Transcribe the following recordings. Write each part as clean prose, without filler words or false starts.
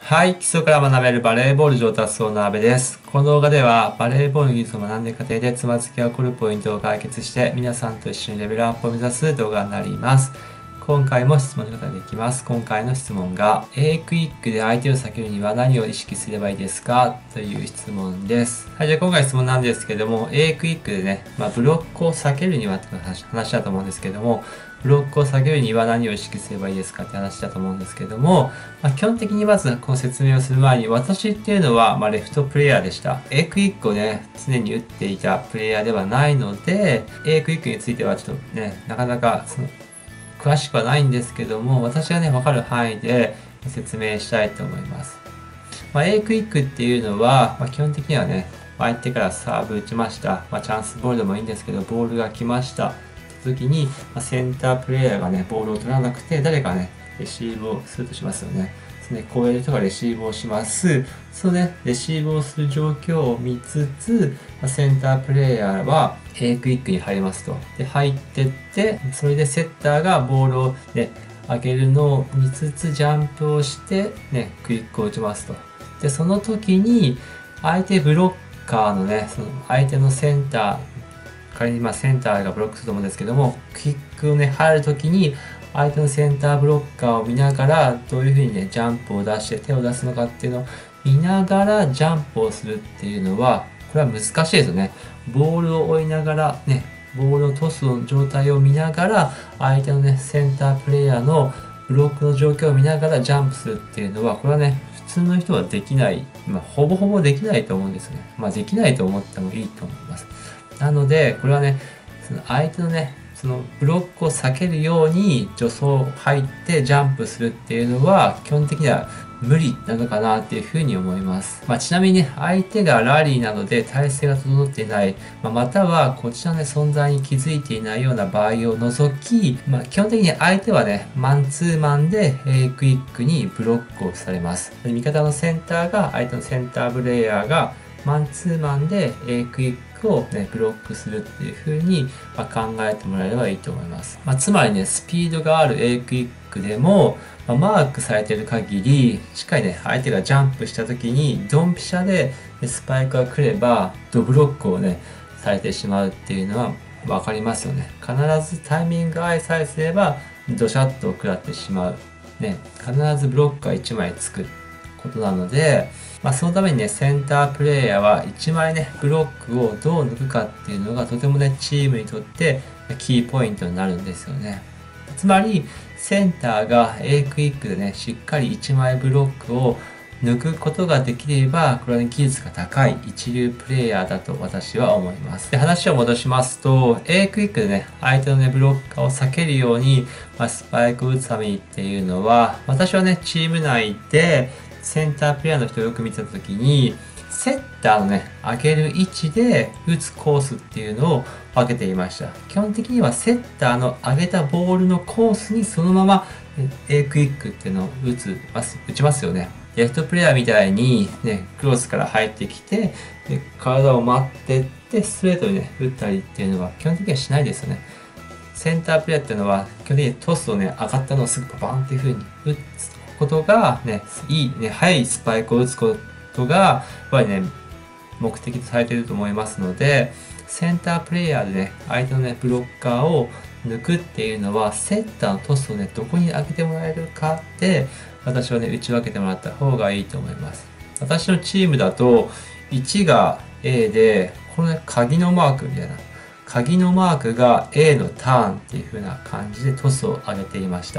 はい、基礎から学べるバレーボール上達層の阿部です。この動画ではバレーボールの技術を学んでいく過程でつまずきが起こるポイントを解決して皆さんと一緒にレベルアップを目指す動画になります。今回も質問の方ができます。今回の質問が A クイックで相手を避けるには何を意識すればいいですかという質問です。はい、じゃあ今回質問なんですけども A クイックでね、ブロックを避けるにはって話だと思うんですけども、ブロックを避けるには何を意識すればいいですかって話だと思うんですけども、基本的にまずこの説明をする前に、私っていうのは、レフトプレイヤーでした。A クイックをね、常に打っていたプレイヤーではないので、A クイックについてはちょっとね、なかなか詳しくはないんですけども、私がね、わかる範囲で説明したいと思います。A クイックっていうのは、基本的にはね、相手からサーブ打ちました。チャンスボールでもいいんですけど、ボールが来ました。時に、センタープレイヤーがね、ボールを取らなくて、誰かね、レシーブをするとしますよね。こういう人がレシーブをします。そのね、レシーブをする状況を見つつ、センタープレイヤーは A クイックに入りますと。で、入ってって、それでセッターがボールをね、上げるのを見つつ、ジャンプをして、ね、クイックを打ちますと。で、その時に、相手ブロッカーのね、その相手のセンター、仮にセンターがブロックすると思うんですけども、キックをね、入るときに、相手のセンターブロッカーを見ながら、どういうふうにね、ジャンプを出して手を出すのかっていうのを見ながらジャンプをするっていうのは、これは難しいですよね。ボールを追いながら、ね、ボールをトスの状態を見ながら、相手のね、センタープレイヤーのブロックの状況を見ながらジャンプするっていうのは、これはね、普通の人はできない、ほぼほぼできないと思うんですよね。できないと思ってもいいと思います。なので、これはね、その相手のね、そのブロックを避けるように助走入ってジャンプするっていうのは基本的には無理なのかなっていうふうに思います。ちなみにね、相手がラリーなので体勢が整っていない、またはこちらの、ね、存在に気づいていないような場合を除き、基本的に相手はね、マンツーマンで A クイックにブロックをされます。味方のセンターが、相手のセンタープレイヤーがマンツーマンで A クイックをね、ブロックするっていう風に考えてもらえればいいと思います。つまりね、スピードがある A クイックでも、マークされている限り、しっかりね、相手がジャンプした時に、ドンピシャでスパイクが来れば、ドブロックをね、されてしまうっていうのはわかりますよね。必ずタイミング合いさえすれば、ドシャッと食らってしまう。ね、必ずブロックが1枚つくことなので、そのためにね、センタープレイヤーは1枚ね、ブロックをどう抜くかっていうのがとてもね、チームにとってキーポイントになるんですよね。つまり、センターが A クイックでね、しっかり1枚ブロックを抜くことができれば、これは、ね、技術が高い一流プレイヤーだと私は思います。で、話を戻しますと、A クイックでね、相手のね、ブロッカーを避けるように、スパイクを打つためにっていうのは、私はね、チーム内で、センタープレイヤーの人をよく見てた時に、セッターのね、上げる位置で打つコースっていうのを分けていました。基本的にはセッターの上げたボールのコースにそのまま A クイックっていうのを打ちますよね。レフトプレイヤーみたいにね、クロスから入ってきて、で体を待ってってストレートにね、打ったりっていうのは基本的にはしないですよね。センタープレイヤーっていうのは基本的にトスをね、上がったのをすぐバーンっていう風に打つことがね、いいね、速いスパイクを打つことが、やっぱりね、目的とされていると思いますので、センタープレイヤーでね、相手のね、ブロッカーを抜くっていうのは、セッターのトスをね、どこに上げてもらえるかで、私はね、打ち分けてもらった方がいいと思います。私のチームだと、1が A で、このね、鍵のマークみたいな。鍵のマークが A のターンっていう風な感じでトスを上げていました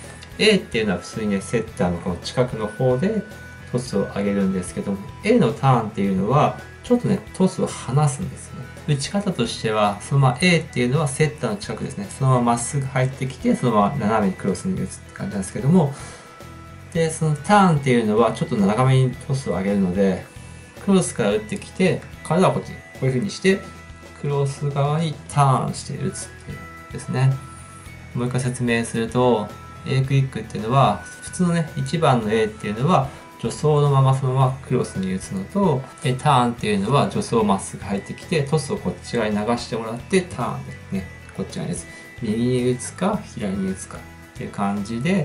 。A っていうのは普通にね、セッターのこの近くの方でトスを上げるんですけども、A のターンっていうのは、ちょっとね、トスを離すんですね。打ち方としては、そのまま A っていうのはセッターの近くですね。そのまままっすぐ入ってきて、そのまま斜めにクロスに打つって感じなんですけども、で、そのターンっていうのはちょっと長めにトスを上げるので、クロスから打ってきて、体はこっちに、こういう風にして、クロス側にターンして打つっていうですね。もう一回説明すると、A クイックっていうのは、普通のね、1番の A っていうのは、助走のままそのままクロスに打つのと、ターンっていうのは助走まっすぐ入ってきて、トスをこっち側に流してもらって、ターンでね、こっち側に打つ。右に打つか、左に打つかっていう感じで、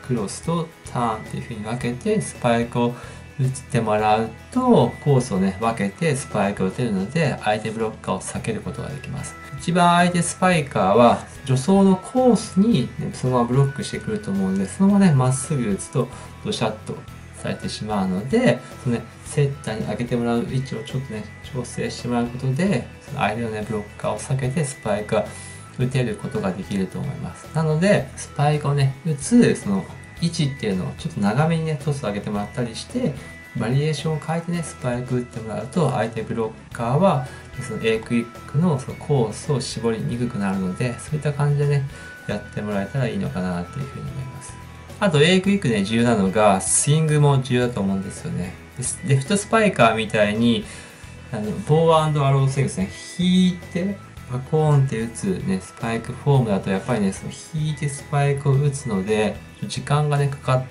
クロスとターンっていう風に分けてスパイクを打ってもらうと、コースをね、分けてスパイクを打てるので、相手ブロッカーを避けることができます。一番相手スパイカーは、助走のコースに、ね、そのままブロックしてくると思うので、そのままね、まっすぐ打つと、ドシャッとされてしまうので、そのね、セッターに上げてもらう位置をちょっとね、調整してもらうことで、その相手のね、ブロッカーを避けてスパイクが打てることができると思います。なので、スパイクをね、打つ、その位置っていうのをちょっと長めにね、トス上げてもらったりして、バリエーションを変えてね、スパイク打ってもらうと、相手ブロッカーは、その A クイックのそのコースを絞りにくくなるので、そういった感じでね、やってもらえたらいいのかなっていうふうに思います。あと A クイックで重要なのが、スイングも重要だと思うんですよね。レフトスパイカーみたいに、ボーアロースイングですね、引いて、パコーンって打つね、スパイクフォームだとやっぱりね、その引いてスパイクを打つので、時間がね、かかって、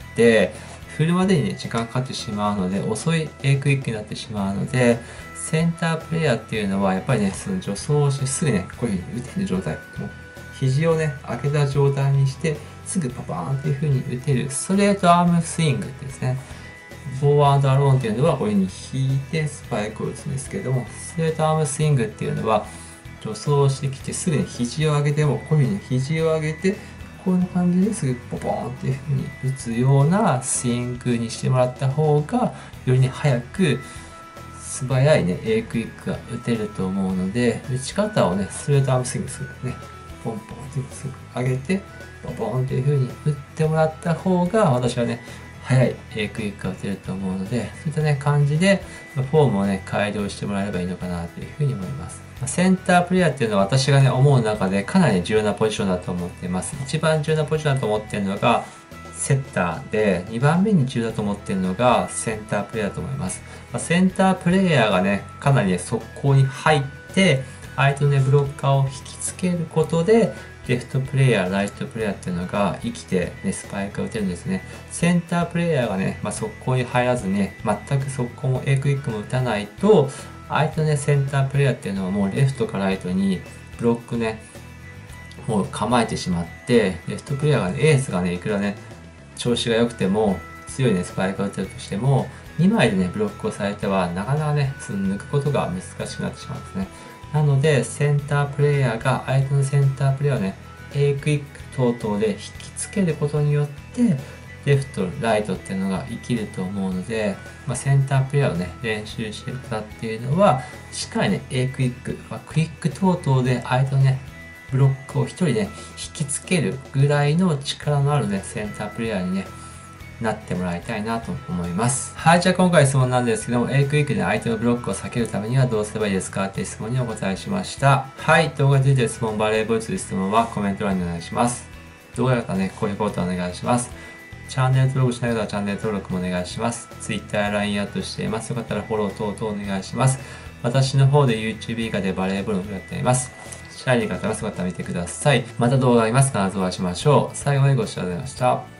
振るまでにね、時間かかってしまうので、遅い A クイックになってしまうので、センタープレイヤーっていうのは、やっぱりね、その助走をしてすぐね、こういう風に打てる状態。もう肘をね、上げた状態にして、すぐパパーンっていう風に打てる、ストレートアームスイングってですね。ボーアローンっていうのは、こういう風に引いてスパイクを打つんですけども、ストレートアームスイングっていうのは、助走してきて、すぐに肘を上げても、こういう風に肘を上げて、こういう感じですぐポポーンっていう風に打つようなスイングにしてもらった方が、よりね、早く、素早いね、A クイックが打てると思うので、打ち方をね、ストレートアームスイングするね、ポンポンってすぐ上げて、ポポンっていう風に打ってもらった方が、私はね、早い A クイックが打てると思うので、そういったね、感じで、フォームをね、改良してもらえればいいのかなという風に思います。センタープレイヤーっていうのは私がね、思う中でかなり重要なポジションだと思っています。一番重要なポジションだと思っているのが、セッターで、2番目に重要だと思っているのがセンタープレイヤーだと思います。センタープレイヤーがね、かなりね、速攻に入って、相手のね、ブロッカーを引きつけることで、レフトプレイヤー、ライトプレイヤーっていうのが生きて、ね、スパイクが打てるんですね。センタープレイヤーがね、速攻に入らずね、全く速攻も A クイックも打たないと、相手のね、センタープレイヤーっていうのはもうレフトかライトにブロックね、もう構えてしまって、レフトプレイヤーがね、エースがね、いくらね、調子が良くても、強いね、スパイクが打てるとしても、2枚でね、ブロックをされては、なかなかね、抜くことが難しくなってしまうんですね。なので、センタープレイヤーが相手のセンタープレイヤーをね、A クイック等々で引きつけることによって、レフト、ライトっていうのが生きると思うので、センタープレイヤーをね、練習してる方っていうのは、しっかりね、A クイック、クイック等々で相手のね、ブロックを一人ね、引きつけるぐらいの力のあるね、センタープレイヤーにね、なってもらいたいなと思います。はい、じゃあ今回質問なんですけども、A クイックで相手のブロックを避けるためにはどうすればいいですかっていう質問にお答えしました。はい、動画についての質問、バレーボールという質問はコメント欄にお願いします。動画だったらね、高評価ボタンお願いします。チャンネル登録しない方はチャンネル登録もお願いします。Twitter や LINE アップしています。よかったらフォロー等々お願いします。私の方で YouTube 以外でバレーボールをやっています。シャイニー方はよかったら見てください。また動画あります。必ずお会いしましょう。最後までご視聴ありがとうございました。